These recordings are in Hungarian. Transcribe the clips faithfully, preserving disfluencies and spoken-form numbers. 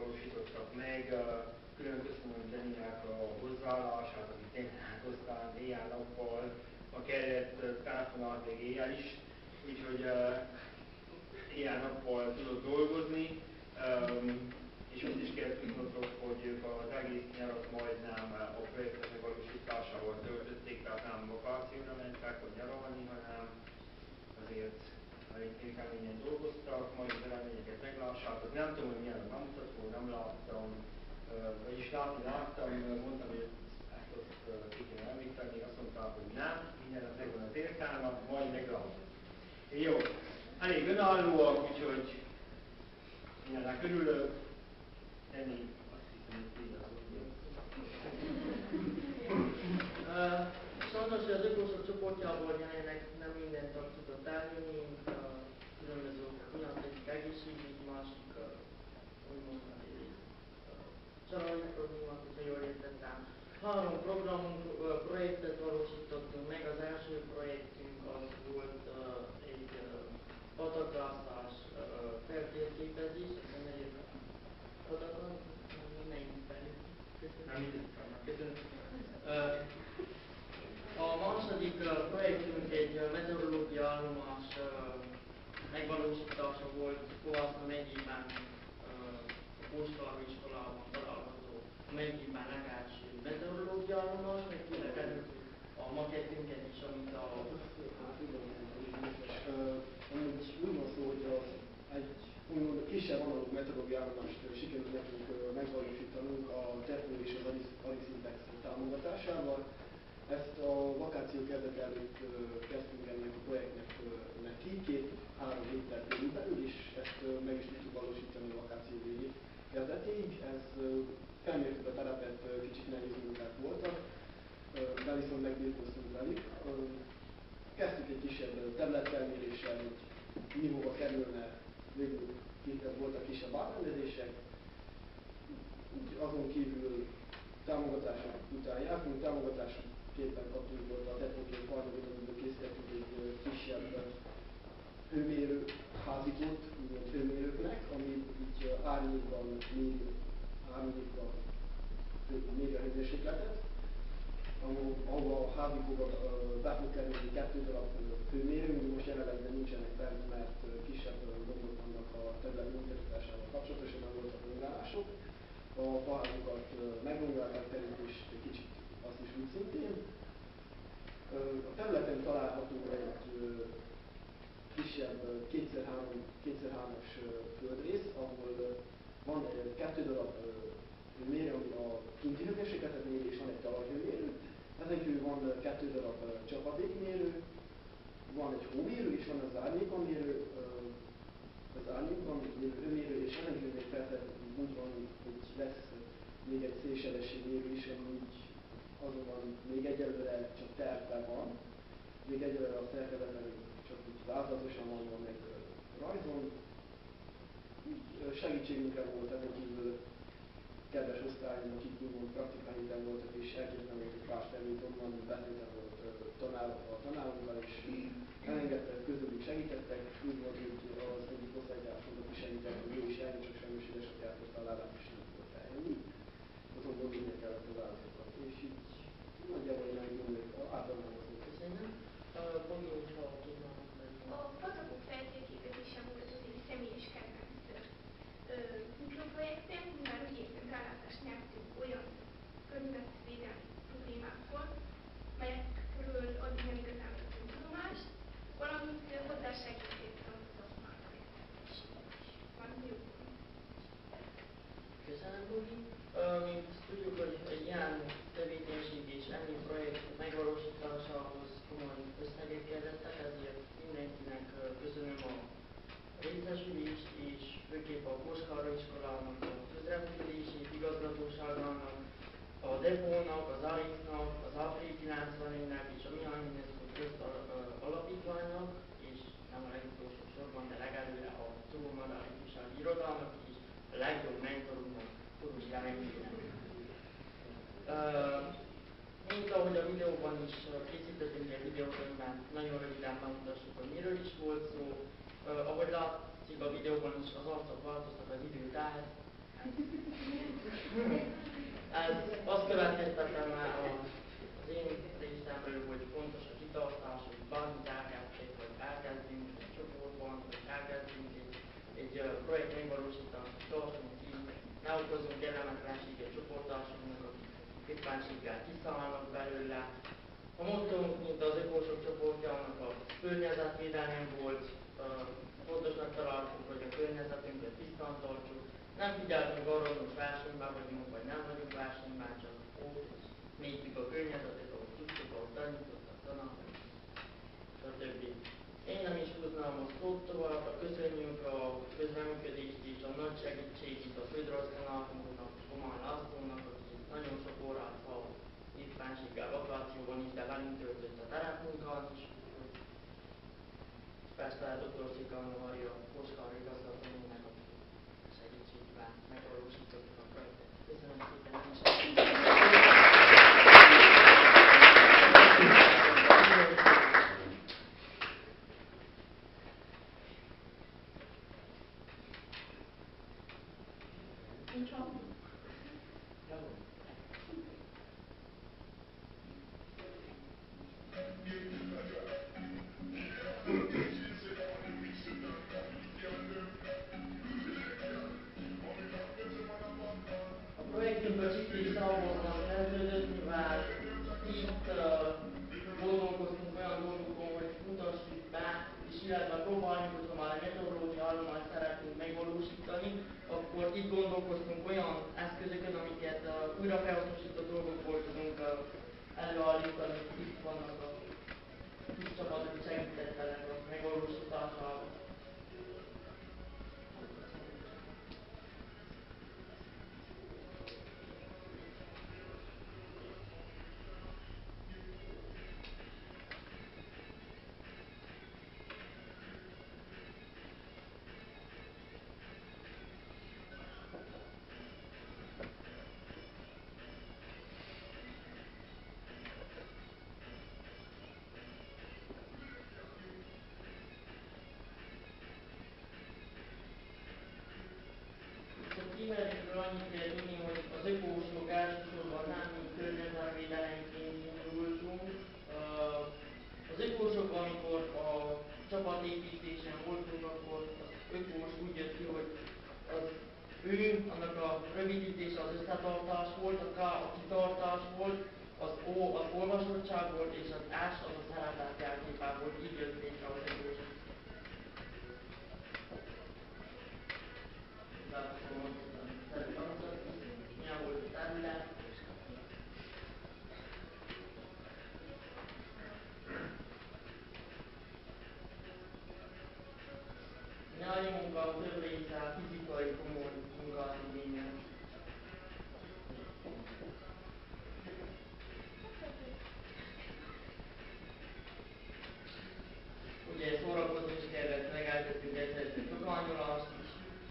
valósítottak meg. Külön köszönöm Jennynek a hozzáállását, aki tényleg aztán éjjel-nappal, a kellett telefonált még éjjel is, úgyhogy éjjel-nappal tudott dolgozni. És azt is kell tudnotok, hogy ők az egész nyarat majdnem a projektek megvalósításával töltötték, tehát nem vakációra mentek, vagy nyaralni, hanem azért elég keményen dolgoztak, majd az eredményeket meglássátok. Nem tudom, hogy milyen a bemutató, nem láttam, vagyis látni láttam, mondtam, hogy ezt azt ki kéne említeni, azt mondták, hogy nem, mindennek megvan az értelme, majd meglátom. Jó, elég önállóak, úgyhogy mindennek örülök. Ennyi, azt hiszem, hogy így az uh, Sajnos, hogy az ökósok csoportjából jelenleg nem minden tag tudott eljönni, uh, különböző miatt egyik egészségügyi, másik uh, úgymond uh, családi problémák, hogyha jól értettem. Három programunk, uh, projektet valósítottunk meg. Az első projektünk az volt uh, egy uh, patakrászás uh, feltérképezés, ez nem egy patakon, ne ismerjük. Köszönöm. Köszönöm. Uh, A második uh, projektünk egy uh, meteorológiai állomás uh, megvalósítása volt Kovászna megyében, uh, a Kóskároly iskolában található a megyében legelső meteorológiai állomás, meg kirekedünk a makettünket is, amit a... Amúgy úgy van szó, hogy egy úgymond kisebb analóg meteorológiai állomást sikerült nekünk megvalósítanunk a Depó és az Arisintex támogatásával. Ezt a vakáció kezdet előtt kezdtünk ennek a projektnek neki, két-három héttel körülbelül, és ezt meg is tudtuk valósítani a vakáció végig kezdetéig. Ez felmértük a terepet, kicsit nehéz munkák voltak, de viszont megbírkoztunk velük. Kezdtük egy kisebb területfelméréssel, hogy mi hova kerülne, végül voltak kisebb átrendezések. Azon kívül támogatások után jártunk, támogatások képen kaptunk volt a Depóként harmadik, amiből készítettünk egy kisebb hőmérő házikót, úgymond hőmérőknek, ami így árnyékban méri, árnyékban méri a hőmérsékletet, ahol a házikóba be fog kerülni kettő darab hőmérő, most jelenleg nincsenek benne, mert kisebb gondok vannak a terület munkáltatásával kapcsolatosan, nem voltak rongálások. A faházukat megrongálták terült, és egy kicsit azt is úgy szintén. A területen található egy kisebb kétszer hármas földrész, ahol van kettő darab hőmérő, ami a kinti hőmérsékletet méri, és van egy talajhőmérő. Ezen kívül van kettő darab csapadékmérő, van egy hómérő, és van az árnyékon mérő, az árnyékon mérő hőmérő, és ezen kívül még persze úgy van, hogy lesz még egy szélsebességmérő is, ami így azonban még egyelőre csak tervben van. Még egyelőre a szerkezeten csak úgy változatosan van meg rajzon. Segítségünkre volt ezen kívül kedves osztályom, akik úgymond praktikányiben voltak, és elképzelni egy pár terült, onnan beszéltem volt tanár, a tanárunkkal, és elengedte, közülük segítettek. Úgy volt, hogy az egyik osztálytársunknak is segített, hogy ő is eljön, csak sajnos édesapjától találás is nem volt eljönni. Azon gondolni kellett az állatokat, és így nagyjából én elgondoljuk, általában az volt. Köszönöm. Gondolom, ha tudnám. A patakok feltérképezése volt az egy személyes kedvenc mikroprojektem, mivel úgy értem rálátást nyertünk olyan környezetvédelmi problémákból, melyekről addig nem igazán vettünk tudomást, valamint hozzásegített a szakmát értelmességnek. Van jó. Köszönöm, Bogi. Mint tudjuk, hogy egy ilyen tevékenység és ennyi projekt megvalósításához komoly összegek kellettek, ezért mindenkinek köszönöm a részesülést, és főképp a Kóskároly iskolának, a közreműködését, igazgatóságának, a Depónak, az Arixnak, az Április kilencvennél-nek és a Mihály UNESCO közt alapítványnak, és nem a legutolsó sorban, de legelőre a Szóval ifjúsági irodának és a legjobb mentorunknak, Torus Jelenkének. Uh, mint ahogy a videóban is készítettünk egy videókönyvben, nagyon röviden bemutassuk, hogy miről is volt szó. Uh, ahogy látszik a videóban is, az arcok változtak az idő tehát, Ez azt következtetem már az én részemről, hogy fontos a kitartás, hogy bármit elkezdték, vagy elkezdünk egy csoportban, vagy elkezdünk egy, egy uh, projekt megvalósítást, tartunk ki, ne okozunk kellemetlenséget csoporttársainknak, akik képességgel kiszállnak belőle. A mottónk, mint az ökósok csoportjának a környezetvédelem volt, uh, fontosnak találtuk, hogy a környezetünket tisztán tartsuk. Nem figyeltünk arra, hogy most versenyben vagyunk, vagy nem vagyunk versenyben, csak ott nézzük a környezetet, ahol tudtuk, ahol tanítottak, tanultak, stb. Én nem is húznám a szót tovább, köszönjük a közreműködést és a nagy segítségét a földrajztanárunknak, Komán Lászlónak, aki nagyon sok órát a éppenséggel vakációban is, de velünk töltött a terepmunkán is. Persze a doktor Csikányi Mária Koskár igazgatónak a segítségével megvalósítottuk a projektet. Köszönöm szépen, nem is Nincs hang. A projektünk a Csikli Szabolcsban kezdődött, mivel itt uh, gondolkoztunk olyan dolgokon, hogy mutassuk be, és illetve próbáljuk, hogyha már a meteorológiai állomást szeretnénk megvalósítani, akkor itt gondolkoztunk olyan eszközökön, amiket uh, újra felhasznosító dolgokból tudunk uh, előállítani. Itt vannak a kis csapatok, akik segítettek a megvalósításában. Címerekről annyit kell tudni, hogy az ökósok elsősorban nem mint környezetvédelemként indultunk. Az ökósok, amikor a csapatépítésen voltunk, akkor az ökós úgy jött ki, hogy az ő, annak a rövidítése az összetartás volt, a K a kitartás volt, az O az olvasottság volt, és az S az a szeretet jelképe volt, így jött létre az ökósok. Milyen volt a terület? Nyári munka több része fizikai komoly munkát igényel. Ugye szórakozni is kellett, meg elkezdtünk egyszerűen tokányolást is.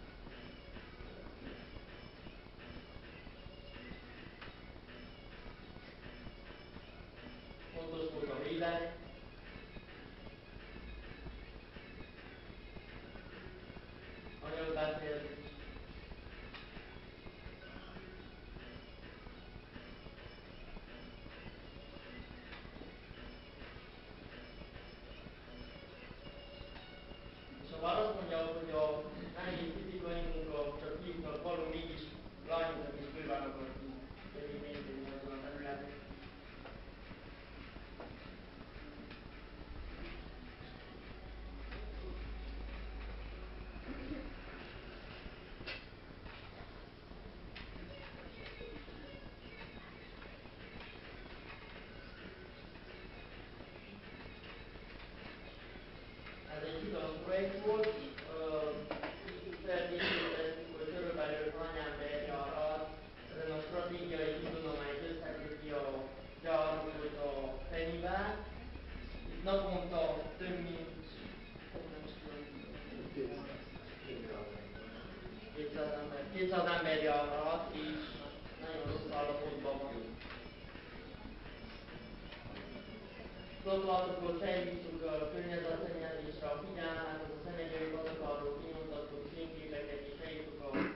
Fontos volt a védelem. Anyagbeszélés. És ha már azt mondja, hogy a nehéz fizikai munka csak fiúknak való, mégis lányoknak is bőven akartunk érvényesíteni azon a területen. Ez egy hiteles projekt volt, feltételeztük, hogy körülbelül hány ember jár át ezen a stratégiai hídon, amely összeköti a gyárokat a Fenyivel. Itt naponta több mint kétszáz ember, kétszáz ember jár át, és nagyon rossz állapotban van. Szolgálatokról felhívtuk a környezetszennyezésre a figyelmet, az a szennyezői gazdagálók kinyomtattuk fényképeket és felhívtuk a